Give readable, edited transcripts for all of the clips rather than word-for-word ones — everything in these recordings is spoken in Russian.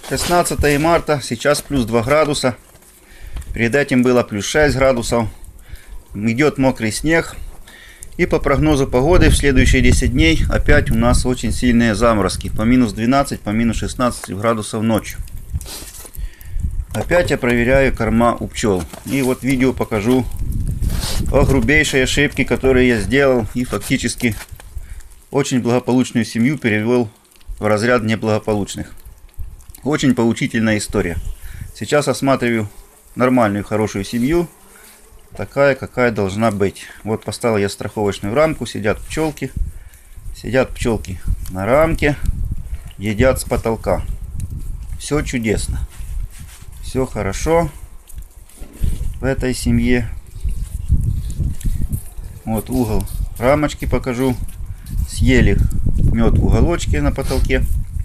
16 марта, сейчас плюс 2 градуса. Перед этим было плюс 6 градусов. Идет мокрый снег. И по прогнозу погоды в следующие 10 дней опять у нас очень сильные заморозки. По минус 12, по минус 16 градусов ночью. Опять я проверяю корма у пчел. И вот видео покажу о грубейшей ошибке, которую я сделал. И фактически очень благополучную семью перевел в разряд неблагополучных. Очень поучительная история. Сейчас осматриваю нормальную, хорошую семью. Такая, какая должна быть. Вот поставил я страховочную рамку. Сидят пчелки. Сидят пчелки на рамке. Едят с потолка. Все чудесно. Все хорошо в этой семье. Вот угол рамочки покажу. Съели мед в уголочке на потолке.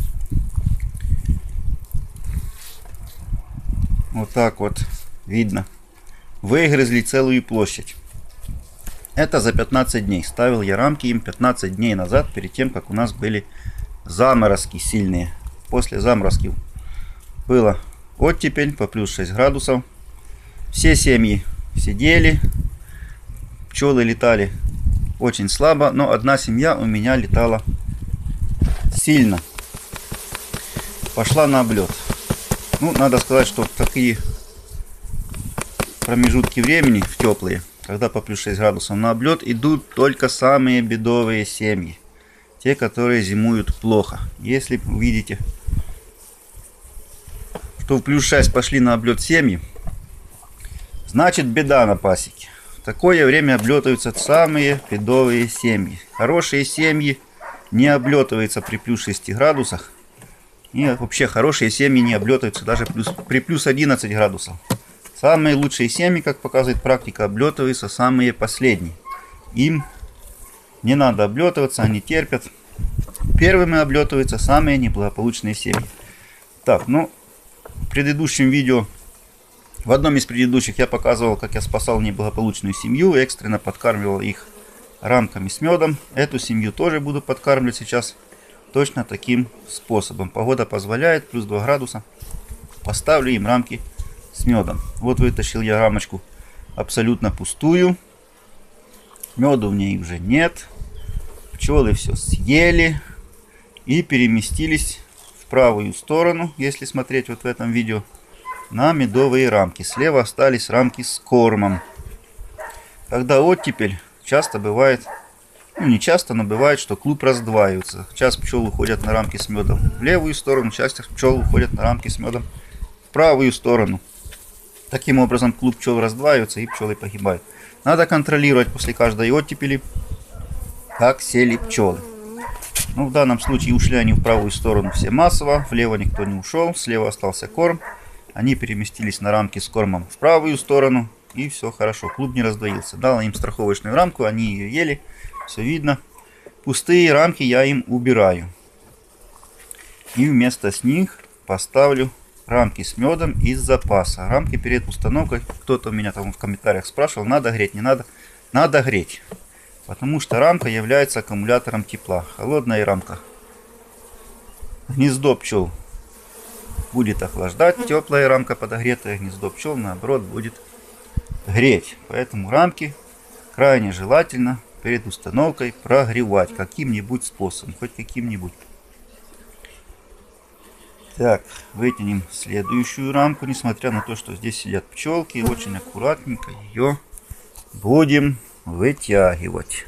Вот так вот видно. Выгрызли целую площадь. Это за 15 дней. Ставил я рамки им 15 дней назад, перед тем, как у нас были заморозки сильные. После заморозки было оттепель по плюс 6 градусов. Все семьи сидели. Пчелы летали очень слабо, но одна семья у меня летала сильно. Пошла на облет. Ну, надо сказать, что в такие промежутки времени, в теплые, когда по плюс 6 градусов на облет, идут только самые бедовые семьи. Те, которые зимуют плохо. Если вы увидите, что в плюс 6 пошли на облет семьи, значит беда на пасеке. В такое время облетываются самые бедовые семьи. Хорошие семьи не облетываются при плюс 6 градусах. И вообще хорошие семьи не облетываются даже при плюс 11 градусов. Самые лучшие семьи, как показывает практика, облетываются самые последние. Им не надо облетываться, они терпят. Первыми облетываются самые неблагополучные семьи. Так, ну, в предыдущем видео, в одном из предыдущих я показывал, как я спасал неблагополучную семью, экстренно подкармливал их рамками с медом. Эту семью тоже буду подкармливать сейчас точно таким способом. Погода позволяет, плюс 2 градуса. Поставлю им рамки с медом. Вот вытащил я рамочку абсолютно пустую. Меду в ней уже нет. Пчелы все съели и переместились в правую сторону, если смотреть вот в этом видео, на медовые рамки. Слева остались рамки с кормом. Когда оттепель, часто бывает, ну не часто, но бывает, что клуб раздваивается. Часть пчел уходят на рамки с медом в левую сторону, часть пчел уходят на рамки с медом в правую сторону. Таким образом клуб пчел раздваивается и пчелы погибают. Надо контролировать после каждой оттепели, как сели пчелы. Ну, в данном случае ушли они в правую сторону все массово, влево никто не ушел, слева остался корм. Они переместились на рамки с кормом в правую сторону, и все хорошо, клуб не раздвоился. Дал им страховочную рамку, они ее ели, все видно. Пустые рамки я им убираю. И вместо них поставлю рамки с медом из запаса. Рамки перед установкой, кто-то у меня там в комментариях спрашивал, надо греть, не надо. Надо греть, потому что рамка является аккумулятором тепла. Холодная рамка гнездо пчел будет охлаждать, теплая рамка подогретая гнездо пчел наоборот будет греть. Поэтому рамки крайне желательно перед установкой прогревать каким-нибудь способом, хоть каким-нибудь. Так, вытянем следующую рамку. Несмотря на то, что здесь сидят пчелки, очень аккуратненько ее будем вытягивать.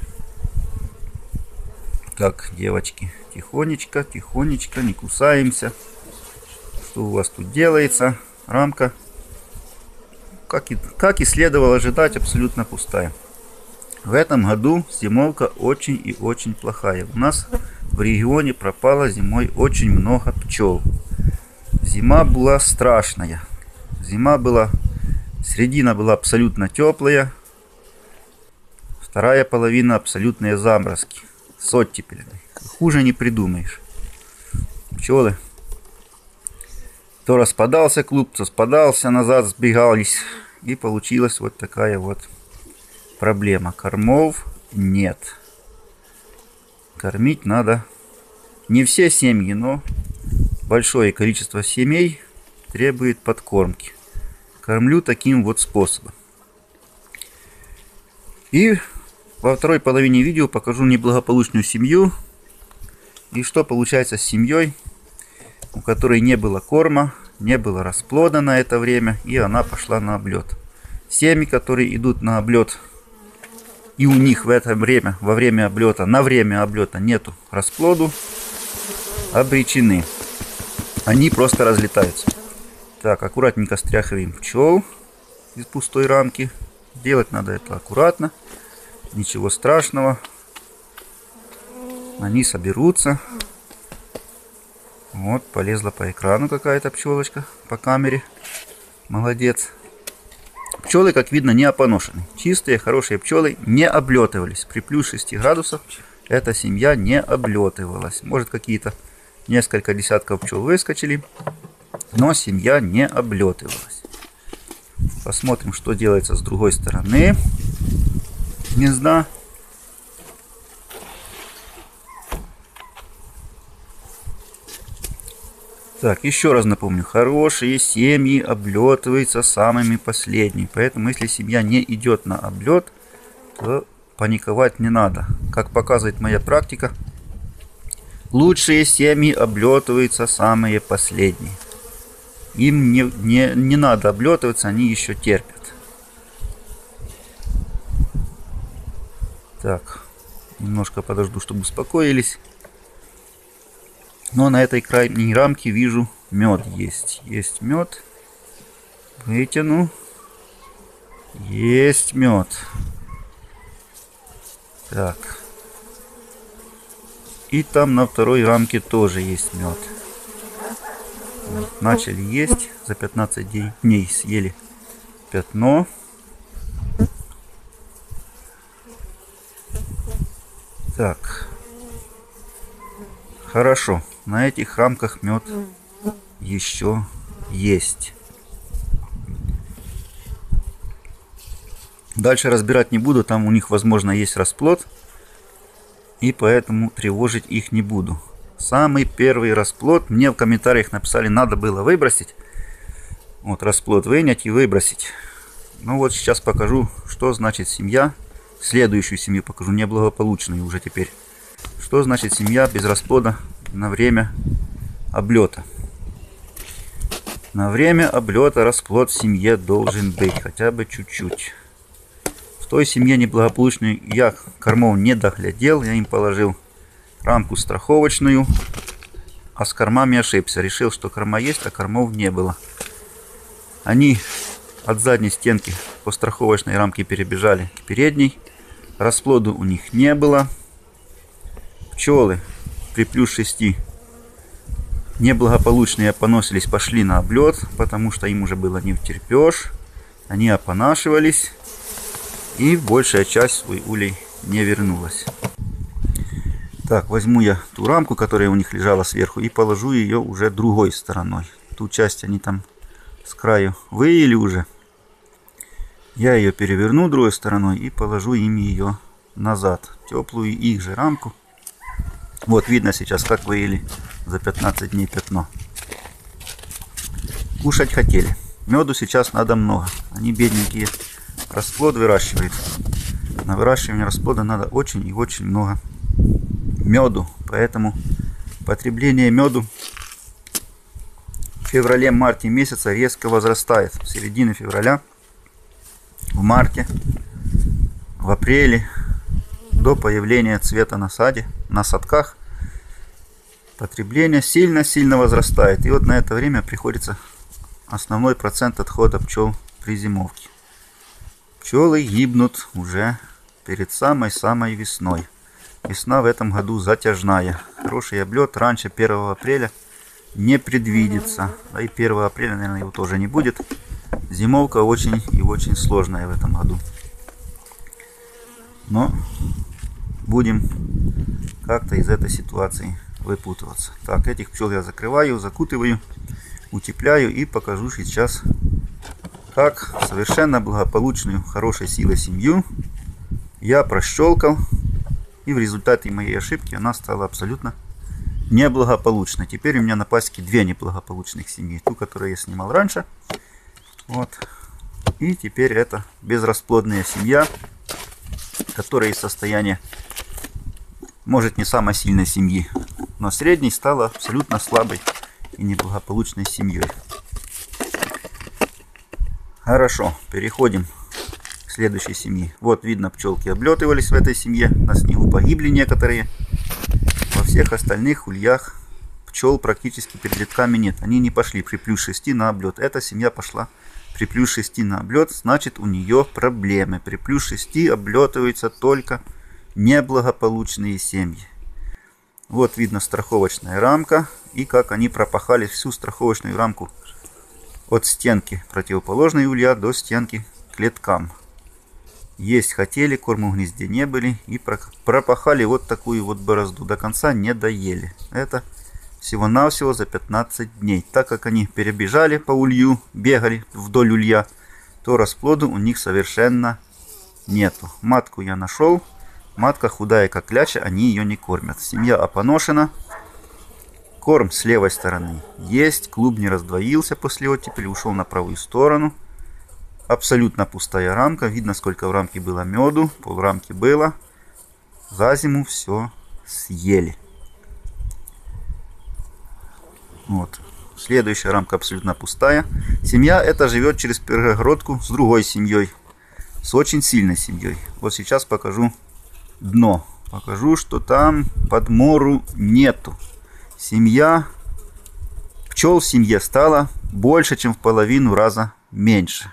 Так, девочки, тихонечко, тихонечко, не кусаемся. Что у вас тут делается? Рамка, как и следовало ожидать, абсолютно пустая. В этом году зимовка очень и очень плохая. У нас в регионе пропало зимой очень много пчел. Зима была страшная. Зима была, середина была абсолютно теплая. Вторая половина абсолютные заморозки. С оттепелями. Хуже не придумаешь. Пчелы. То распадался клуб, то спадался, назад сбегались. И получилась вот такая вот проблема. Кормов нет. Кормить надо не все семьи, но большое количество семей требует подкормки. Кормлю таким вот способом. И во второй половине видео покажу неблагополучную семью. И что получается с семьей, у которой не было корма, не было расплода на это время, и она пошла на облет. Семьи, которые идут на облет, и у них в это время, во время облета, на время облета нету расплоду, обречены. Они просто разлетаются. Так, аккуратненько стряхиваем пчел из пустой рамки. Делать надо это аккуратно. Ничего страшного. Они соберутся. Вот, полезла по экрану какая-то пчелочка, по камере. Молодец. Пчелы, как видно, не опоношены. Чистые, хорошие пчелы не облетывались. При плюс 6 градусов эта семья не облетывалась. Может, какие-то несколько десятков пчел выскочили, но семья не облетывалась. Посмотрим, что делается с другой стороны гнезда. Так, еще раз напомню, хорошие семьи облетываются самыми последними. Поэтому, если семья не идет на облет, то паниковать не надо. Как показывает моя практика, лучшие семьи облетываются самые последние. Им не надо облетываться, они еще терпят. Так, немножко подожду, чтобы успокоились. Но на этой крайней рамке вижу, мед есть. Есть мед. Вытяну. Есть мед. Так. И там на второй рамке тоже есть мед. Начали есть. За 15 дней съели пятно. Так. Хорошо. На этих рамках мед еще есть. Дальше разбирать не буду. Там у них, возможно, есть расплод. И поэтому тревожить их не буду. Самый первый расплод мне в комментариях написали, надо было выбросить. Вот расплод вынять и выбросить. Ну вот сейчас покажу, что значит семья. Следующую семью покажу, неблагополучную уже теперь. Что значит семья без расплода на время облета. На время облета расплод в семье должен быть хотя бы чуть-чуть. В той семье неблагополучной я кормов не доглядел. Я им положил рамку страховочную, а с кормами ошибся. Решил, что корма есть, а кормов не было. Они от задней стенки по страховочной рамке перебежали к передней. Расплода у них не было. Пчелы при плюс 6 неблагополучные опоносились, пошли на облет, потому что им уже было не втерпешь. Они опонашивались, и большая часть свой улей не вернулась. Так, возьму я ту рамку, которая у них лежала сверху, и положу ее уже другой стороной. Ту часть они там с краю выели уже. Я ее переверну другой стороной и положу им ее назад. Теплую их же рамку. Вот видно сейчас, как выели за 15 дней пятно. Кушать хотели. Меду сейчас надо много. Они бедненькие расплод выращивают. На выращивание расплода надо очень и очень много меду. Поэтому потребление меду в феврале-марте месяца резко возрастает. В середине февраля, в марте, в апреле, до появления цвета на садках, потребление сильно-сильно возрастает. И вот на это время приходится основной процент отхода пчел при зимовке. Пчелы гибнут уже перед самой-самой весной. Весна в этом году затяжная. Хороший облет раньше 1 апреля не предвидится. Да и 1 апреля, наверное, его тоже не будет. Зимовка очень и очень сложная в этом году. Но будем как-то из этой ситуации выпутываться. Так, этих пчел я закрываю, закутываю, утепляю и покажу сейчас, как совершенно благополучную, хорошей силой семью я прощелкал. И в результате моей ошибки она стала абсолютно неблагополучно. Теперь у меня на пасеке две неблагополучных семьи. Ту, которую я снимал раньше. Вот. И теперь это безрасплодная семья, которая из состояния, может, не самой сильной семьи, но средней стала абсолютно слабой и неблагополучной семьей. Хорошо, переходим к следующей семье. Вот видно, пчелки облетывались в этой семье, на снегу погибли некоторые. Во всех остальных ульях пчел практически перед летками нет. Они не пошли при плюс 6 на облет. Эта семья пошла при плюс 6 на облет, значит, у нее проблемы. При плюс 6 облетываются только неблагополучные семьи. Вот видно страховочная рамка и как они пропахали всю страховочную рамку от стенки противоположной улья до стенки к леткам. Есть хотели, корма в гнезде не были и пропахали вот такую вот борозду. До конца не доели. Это всего-навсего за 15 дней. Так как они перебежали по улью, бегали вдоль улья, то расплода у них совершенно нету. Матку я нашел. Матка худая как кляча, они ее не кормят. Семья опоношена. Корм с левой стороны есть. Клуб не раздвоился после оттепели, ушел на правую сторону. Абсолютно пустая рамка. Видно, сколько в рамке было меду. Пол рамки было. За зиму все съели. Вот. Следующая рамка абсолютно пустая. Семья эта живет через перегородку с другой семьей. С очень сильной семьей. Вот сейчас покажу дно. Покажу, что там подмору нету. Пчел в семье стало больше, чем в половину раза меньше.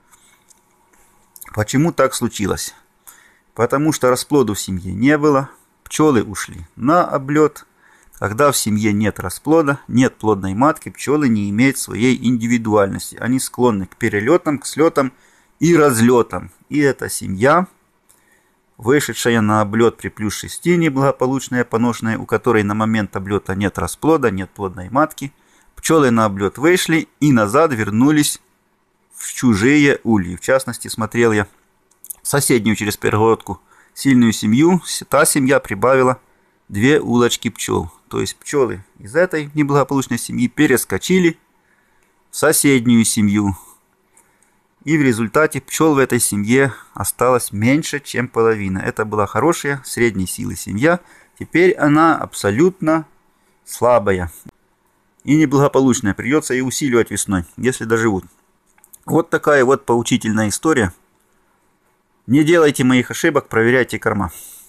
Почему так случилось? Потому что расплода в семье не было. Пчелы ушли на облет. Когда в семье нет расплода, нет плодной матки, пчелы не имеют своей индивидуальности. Они склонны к перелетам, к слетам и разлетам. И эта семья, вышедшая на облет при плюс 6, неблагополучная, поношенная, у которой на момент облета нет расплода, нет плодной матки. Пчелы на облет вышли и назад вернулись в чужие ульи. В частности, смотрел я соседнюю через перегородку сильную семью. Та семья прибавила 2 улочки пчел. То есть пчелы из этой неблагополучной семьи перескочили в соседнюю семью. И в результате пчел в этой семье осталось меньше, чем половина. Это была хорошая, средней силы семья. Теперь она абсолютно слабая и неблагополучная. Придется и усиливать весной, если доживут. Вот такая вот поучительная история. Не делайте моих ошибок, проверяйте корма.